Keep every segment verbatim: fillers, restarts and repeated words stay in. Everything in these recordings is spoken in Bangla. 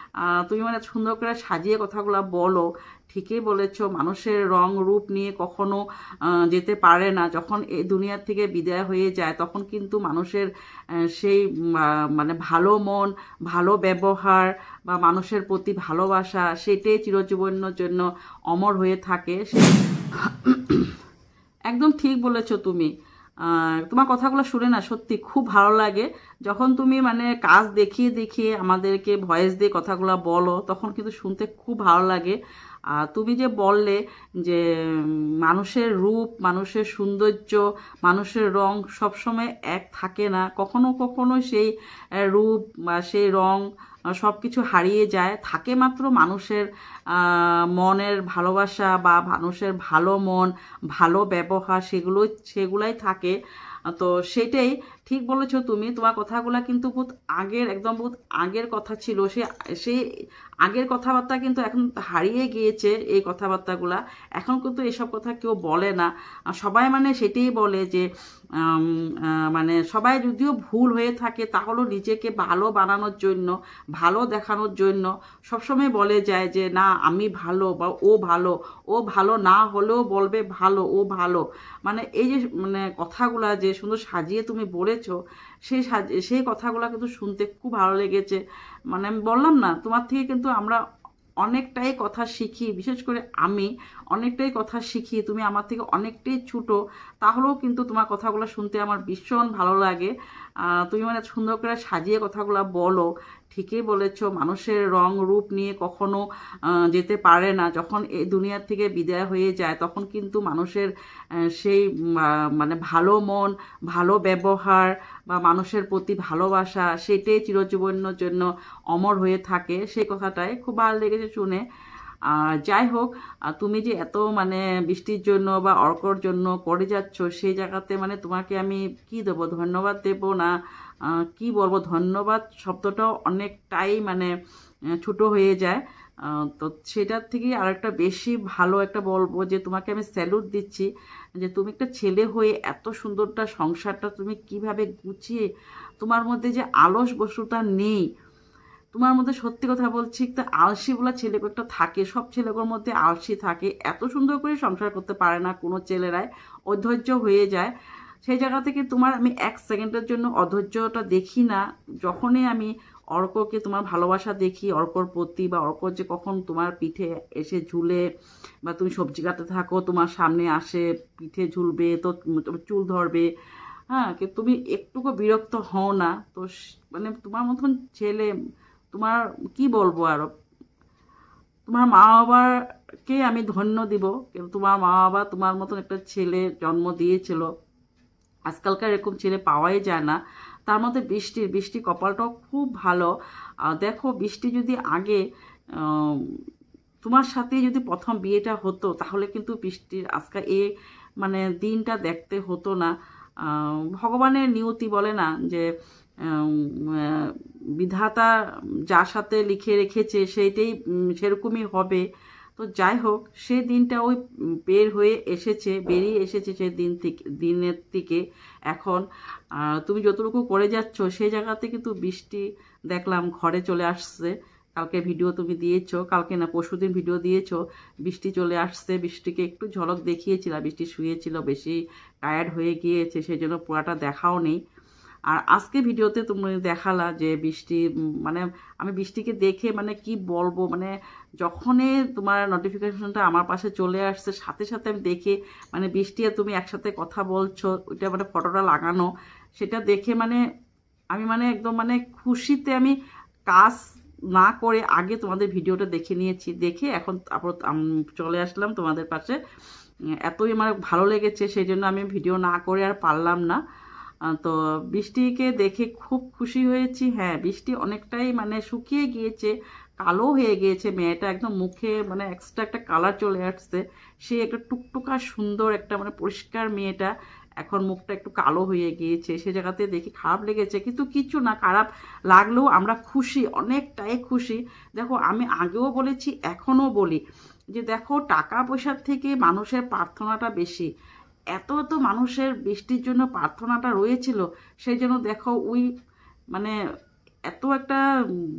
তুমি মানে সুন্দর করে সাজিয়ে কথাগুলো বলো। ঠিকই বলেছো, মানুষের রং রূপ নিয়ে কখনো যেতে পারে না। যখন এই দুনিয়ার থেকে বিদায় হয়ে যায় তখন কিন্তু মানুষের সেই মানে ভালো মন, ভালো ব্যবহার বা মানুষের প্রতি ভালোবাসা সেটাই চিরজীবনের জন্য অমর হয়ে থাকে। একদম ঠিক বলেছো তুমি। তোমার কথাগুলো শুনে না সত্যি খুব ভালো লাগে। যখন তুমি মানে কাজ দেখিয়ে দেখিয়ে আমাদেরকে ভয়েস দিয়ে কথাগুলো বলো তখন কিন্তু শুনতে খুব ভালো লাগে। আর তুমি যে বললে যে মানুষের রূপ, মানুষের সৌন্দর্য, মানুষের রং সবসময় এক থাকে না, কখনো কখনো সেই রূপ বা সেই রং সব কিছু হারিয়ে যায়। থাকে মাত্র মানুষের মনের ভালোবাসা বা মানুষের ভালো মন, ভালো ব্যবহার, সেগুলোই সেগুলাই থাকে। তো সেটাই ঠিক বলেছো তুমি। তোমার কথাগুলা কিন্তু বহুত আগের, একদম বহুত আগের কথা ছিল। সে সেই আগের কথাবার্তা কিন্তু এখন হারিয়ে গিয়েছে এই কথাবার্তাগুলা। এখন কিন্তু এসব কথা কেউ বলে না। সবাই মানে সেটাই বলে যে মানে সবাই যদিও ভুল হয়ে থাকে তাহলেও নিজেকে ভালো বানানোর জন্য, ভালো দেখানোর জন্য সবসময় বলে যায় যে না আমি ভালো বা ও ভালো। ও ভালো না হলেও বলবে ভালো, ও ভালো। মানে এই যে মানে কথাগুলা যে সুন্দর সাজিয়ে তুমি বলেছো, সেই সাজিয়ে সেই কথাগুলো কিন্তু শুনতে খুব ভালো লেগেছে। মানে আমি বললাম না, তোমার থেকে কিন্তু আমরা অনেকটাই কথা শিখি। বিশেষ করে আমি অনেকটাই কথা শিখি। তুমি আমার থেকে অনেকটাই ছোটো, তাহলেও কিন্তু তোমার কথাগুলো শুনতে আমার ভীষণ ভালো লাগে। তুমি মানে সুন্দর করে সাজিয়ে কথাগুলো বলো। ঠিকই বলেছো, মানুষের রং রূপ নিয়ে কখনো যেতে পারে না। যখন এই দুনিয়ার থেকে বিদায় হয়ে যায় তখন কিন্তু মানুষের সেই মানে ভালো মন, ভালো ব্যবহার বা মানুষের প্রতি ভালোবাসা সেটাই চিরজীবনের জন্য অমর হয়ে থাকে। সেই কথাটাই খুব ভালো লেগেছে শুনে। আর যাই হোক, তুমি যে এত মানে বৃষ্টির জন্য বা অর্কর জন্য করে যাচ্ছ, সেই জায়গাতে মানে তোমাকে আমি কি দেবো, ধন্যবাদ দেবো না কি বলবো। ধন্যবাদ শব্দটাও অনেকটাই মানে ছোট হয়ে যায়। তো সেটার থেকেই আরেকটা বেশি ভালো একটা বলবো যে তোমাকে আমি স্যালুট দিচ্ছি যে তুমি একটা ছেলে হয়ে এত সুন্দরটা সংসারটা তুমি কিভাবে গুছিয়ে, তোমার মধ্যে যে আলস বস্তুটা নেই তোমার মধ্যে। সত্যি কথা বলছি, একটা আলসি বলা ছেলে একটা থাকে, সব ছেলেগুলোর মধ্যে আলসি থাকে। এত সুন্দর করে সংসার করতে পারে না কোনো ছেলেরাই, অধৈর্য হয়ে যায়। সেই জায়গা থেকে তোমার আমি এক সেকেন্ডের জন্য অধৈর্যটা দেখি না। যখনই আমি অর্ককে তোমার ভালোবাসা দেখি, অর্কর প্রতি, বা অর্ক যে কখন তোমার পিঠে এসে ঝুলে বা তুমি সবজি কাটতে থাকো তোমার সামনে আসে, পিঠে ঝুলবে, তো চুল ধরবে, হ্যাঁ, তুমি একটুকু বিরক্ত হও না। তো মানে তোমার মতন ছেলে, তোমার কি বলবো আরো, তোমার মা বাবাকে আমি ধন্য দিব। কিন্তু তোমার মা বাবা তোমার মতন একটা ছেলে জন্ম দিয়েছিল। আজকালকার এরকম ছেলে পাওয়াই যায় না। তার মধ্যে বৃষ্টির বৃষ্টি কপালটাও খুব ভালো। দেখো, বৃষ্টি যদি আগে তোমার সাথে যদি প্রথম বিয়েটা হতো তাহলে কিন্তু বৃষ্টির আজকে এ মানে দিনটা দেখতে হতো না। ভগবানের নিয়তি বলে না যে বিধাতা যার সাথে লিখে রেখেছে সেইটাই সেরকমই হবে। তো যাই হোক, সেই দিনটা ওই বের হয়ে এসেছে, বেরিয়ে এসেছে সেই দিন থেকে, দিনের থেকে। এখন তুমি যতটুকু করে যাচ্ছ সেই জায়গাতে কিন্তু বৃষ্টি দেখলাম ঘরে চলে আসছে। কালকে ভিডিও তুমি দিয়েছো, কালকে না পরশুদিন ভিডিও দিয়েছো, বৃষ্টি চলে আসছে। বৃষ্টিকে একটু ঝলক দেখিয়েছিলাম, বৃষ্টি শুয়েছিল, বেশি টায়ার্ড হয়ে গিয়েছে, সেই জন্য পুরাটা দেখাও নেই। আর আজকে ভিডিওতে তুমি দেখালা যে বৃষ্টি মানে আমি বৃষ্টিকে দেখে মানে কি বলবো, মানে যখনই তোমার নোটিফিকেশনটা আমার পাশে চলে আসছে সাথে সাথে আমি দেখে মানে বৃষ্টি আর তুমি একসাথে কথা বলছো, ওইটা মানে ফটোটা লাগানো, সেটা দেখে মানে আমি মানে একদম মানে খুশিতে আমি কাজ না করে আগে তোমাদের ভিডিওটা দেখে নিয়েছি। দেখে এখন তারপর চলে আসলাম তোমাদের পাশে। এতই আমার ভালো লেগেছে, সেই জন্য আমি ভিডিও না করে আর পারলাম না। তো বৃষ্টিকে দেখে খুব খুশি হয়েছি। হ্যাঁ, বৃষ্টি অনেকটাই মানে শুকিয়ে গিয়েছে, কালো হয়ে গিয়েছে মেয়েটা, একদম মুখে মানে এক্সট্রা একটা কালার চলে আসছে। সে একটা টুকটুকা সুন্দর একটা মানে পরিষ্কার মেয়েটা এখন মুখটা একটু কালো হয়ে গিয়েছে। সে জায়গাতে দেখে খারাপ লেগেছে, কিন্তু কিছু না, খারাপ লাগলেও আমরা খুশি, অনেকটাই খুশি। দেখো, আমি আগেও বলেছি এখনও বলি যে দেখো, টাকা পয়সার থেকে মানুষের প্রার্থনাটা বেশি। এত এত মানুষের বৃষ্টির জন্য প্রার্থনাটা রয়েছিল, সেই জন্য দেখো ওই মানে এত একটা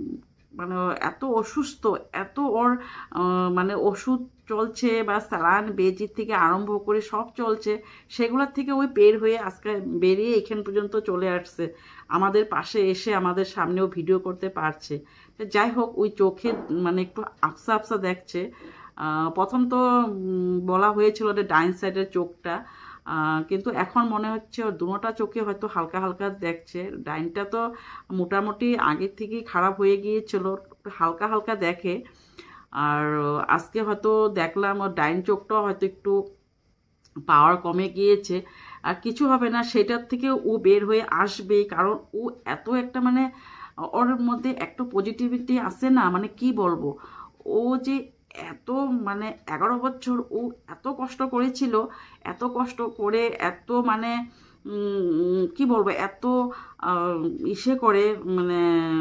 মানে এত অসুস্থ, এত ওর মানে ওষুধ চলছে বা স্যালাইন বেজির থেকে আরম্ভ করে সব চলছে, সেগুলোর থেকে ওই বের হয়ে আজকে বেরিয়ে এখান পর্যন্ত চলে আসছে, আমাদের পাশে এসে আমাদের সামনেও ভিডিও করতে পারছে। যাই হোক, ওই চোখে মানে একটু আফসা আফসা দেখছে। প্রথম তো বলা হয়েছিল যে ডাইন সাইডের চোখটা, কিন্তু এখন মনে হচ্ছে ওর দুটোটা চোখে হয়তো হালকা হালকা দেখছে। ডাইনটা তো মোটামুটি আগের থেকেই খারাপ হয়ে গিয়েছিল, হালকা হালকা দেখে। আর আজকে হয়তো দেখলাম ওর ডাইন চোখটাও হয়তো একটু পাওয়ার কমে গিয়েছে। আর কিছু হবে না, সেটার থেকে ও বের হয়ে আসবে, কারণ ও এত একটা মানে ওর মধ্যে একটু পজিটিভিটি আসে না, মানে কি বলবো, ও যে এত মানে এগারো বছর ও এত কষ্ট করেছিল, এত কষ্ট করে এত মানে কি বলবো এত ইসে করে মানে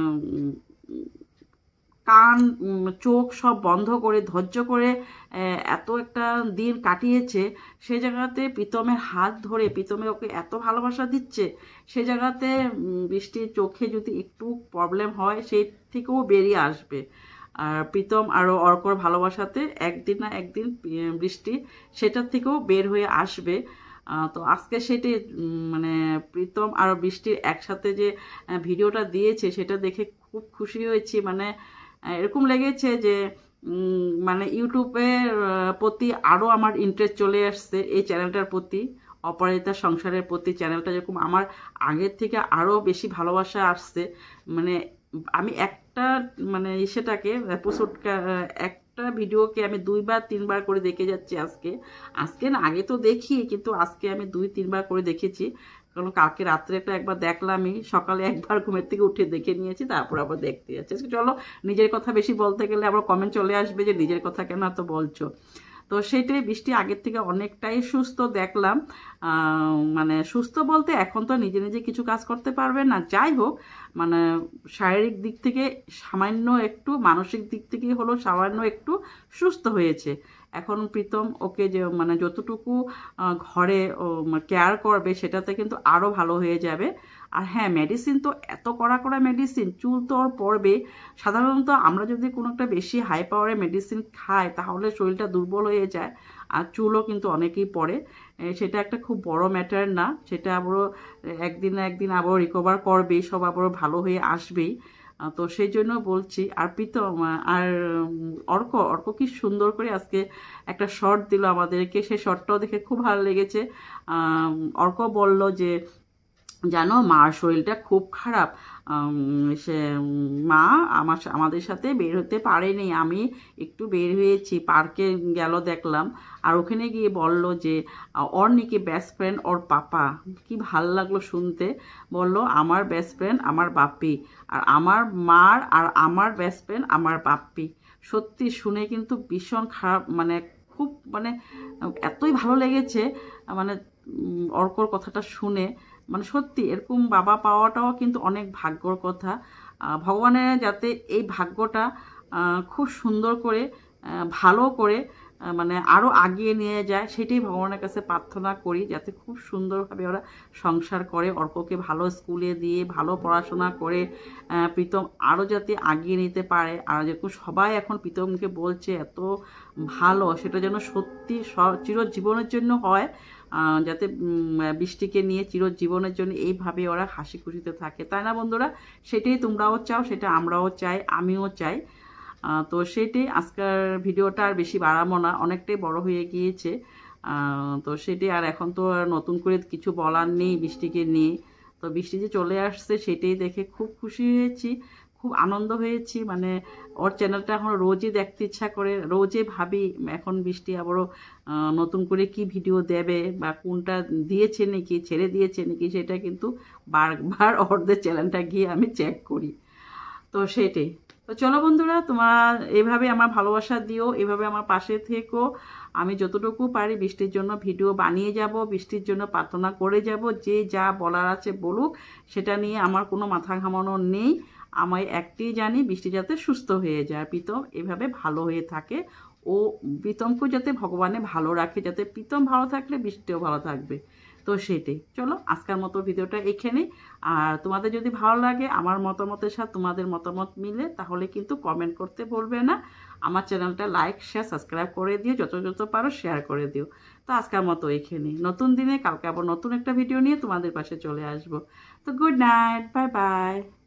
কান চোখ সব বন্ধ করে ধৈর্য করে এত একটা দিন কাটিয়েছে। সে জায়গাতে প্রীতমের হাত ধরে প্রীতমে ওকে এত ভালোবাসা দিচ্ছে, সে জায়গাতে বৃষ্টির চোখে যদি একটু প্রবলেম হয় সেই থেকেও বেরিয়ে আসবে। আর প্রীতম আরও অর্কর ভালোবাসাতে একদিন না একদিন বৃষ্টি সেটার থেকেও বের হয়ে আসবে। তো আজকে সেটি মানে প্রীতম আর বৃষ্টির একসাথে যে ভিডিওটা দিয়েছে সেটা দেখে খুব খুশি হয়েছি। মানে এরকম লেগেছে যে মানে ইউটিউবের প্রতি আরও আমার ইন্টারেস্ট চলে আসছে, এই চ্যানেলটার প্রতি, অপরাজিতা সংসারের প্রতি চ্যানেলটা যেরকম আমার আগের থেকে আরও বেশি ভালোবাসা আসছে। মানে আমি একটা মানে সেটাকে এপিসোডটা একটা ভিডিওকে আমি দুইবার তিনবার করে দেখে যাচ্ছি আজকে। আজকে না, আগে তো দেখি, কিন্তু আজকে আমি দুই তিনবার করে দেখেছি, কারণ কালকে রাত্রে একটা একবার দেখলামই, সকালে একবার ঘুমের থেকে উঠে দেখে নিয়েছি, তারপর আবার দেখতে যাচ্ছি। চলো, নিজের কথা বেশি বলতে গেলে আবার কমেন্ট চলে আসবে যে নিজের কথা কেন এত বলছো। তো সেটাই, বৃষ্টি আগের থেকে অনেকটাই সুস্থ দেখলাম। মানে সুস্থ বলতে এখন তো নিজে নিজে কিছু কাজ করতে পারবে না, যাই হোক মানে শারীরিক দিক থেকে সামান্য একটু, মানসিক দিক থেকে হলো সামান্য একটু সুস্থ হয়েছে। এখন প্রীতম ওকে যে মানে যতটুকু ঘরে কেয়ার করবে সেটাতে কিন্তু আরও ভালো হয়ে যাবে। আর হ্যাঁ, মেডিসিন তো এত কড়া কড়া মেডিসিন, চুল তো ওর পড়বে। সাধারণত আমরা যদি কোনো একটা বেশি হাই পাওয়ারের মেডিসিন খাই তাহলে শরীরটা দুর্বল হয়ে যায়, আর চুলও কিন্তু অনেকেই পড়ে। সেটা একটা খুব বড় ম্যাটার না, সেটা আবারও একদিন না একদিন আবারও রিকভার করবে, সব আবারও ভালো হয়ে আসবেই। তো সেই জন্য বলছি। আর প্রীতম আর অর্ক অর্ক কি সুন্দর করে আজকে একটা শর্ট দিল আমাদেরকে, সেই শর্টটাও দেখে খুব ভালো লেগেছে। অর্ক বলল যে জানো মার শরীরটা খুব খারাপ, সে মা আমার আমাদের সাথে বের হতে পারেনি, আমি একটু বের হয়েছি, পার্কে গেল দেখলাম, আর ওখানে গিয়ে বলল যে ওর নাকি বেস্ট ফ্রেন্ড ওর পাপা। কি ভাল লাগলো শুনতে, বলল আমার বেস্ট ফ্রেন্ড আমার বাপ্পি, আর আমার মার আর আমার বেস্ট ফ্রেন্ড আমার বাপ্পি। সত্যি শুনে কিন্তু ভীষণ খারাপ, মানে খুব মানে এতই ভালো লেগেছে মানে অর্কর কথাটা শুনে। মানে সত্যি এরকম বাবা পাওয়াটাও কিন্তু অনেক ভাগ্যর কথা। ভগবানের যাতে এই ভাগ্যটা খুব সুন্দর করে ভালো করে মানে আরও আগিয়ে নিয়ে যায়, সেটাই ভগবানের কাছে প্রার্থনা করি, যাতে খুব সুন্দরভাবে ওরা সংসার করে, অর্ককে ভালো স্কুলে দিয়ে ভালো পড়াশোনা করে প্রীতম আরও যাতে আগিয়ে নিতে পারে। আর যেরকম সবাই এখন প্রীতমকে বলছে এত ভালো, সেটা যেন সত্যি চিরজীবনের জন্য হয়, যাতে বৃষ্টিকে নিয়ে চিরজীবনের জন্য এইভাবে ওরা হাসি খুশিতে থাকে, তাই না বন্ধুরা? সেটাই তোমরাও চাও, সেটা আমরাও চাই, আমিও চাই। তো সেটাই, আজকের ভিডিওটা আর বেশি বাড়াবো না, অনেকটাই বড় হয়ে গিয়েছে। তো সেটাই, আর এখন তো আর নতুন করে কিছু বলার নেই বৃষ্টিকে নিয়ে। তো বৃষ্টি যে চলে আসছে সেটাই দেখে খুব খুশি হয়েছি, খুব আনন্দ হয়েছি। মানে ওর চ্যানেলটা এখন রোজই দেখতে ইচ্ছা করে, রোজই ভাবি এখন বৃষ্টি আবারও নতুন করে কি ভিডিও দেবে, বা কোনটা দিয়েছে নাকি ছেড়ে দিয়েছে নাকি, সেটা কিন্তু বারবার ওদের চ্যানেলটা গিয়ে আমি চেক করি। তো সেটাই। তো চলো বন্ধুরা, তোমার এভাবে আমার ভালোবাসা দিও, এভাবে আমার পাশে থেকো। আমি যতটুকু পারি বৃষ্টির জন্য ভিডিও বানিয়ে যাব, বৃষ্টির জন্য প্রার্থনা করে যাব, যে যা বলার আছে বলুক, সেটা নিয়ে আমার কোনো মাথা ঘামানো নেই। আমি একটাই জানি, বৃষ্টি যাতে সুস্থ হয়ে যায়, প্রীতম এভাবে ভালো হয়ে থাকে, ও প্রীতমকেও যাতে ভগবানে ভালো রাখে, যাতে প্রীতম ভালো থাকলে বৃষ্টিও ভালো থাকবে। তো তো সেটাই, চলো আজকের মতো ভিডিওটা এখানেই। আর তোমাদের যদি ভালো লাগে আমার মতামতের সাথে তোমাদের মতামত মিলে, তাহলে কিন্তু কমেন্ট করতে বলবে না। আমার চ্যানেলটা লাইক শেয়ার সাবস্ক্রাইব করে দিও, যত যত পারো শেয়ার করে দিও। তো আজকের মতো এখানেই, নতুন দিনে কালকে আবার নতুন একটা ভিডিও নিয়ে তোমাদের পাশে চলে আসবো। তো গুড নাইট, বাই বাই।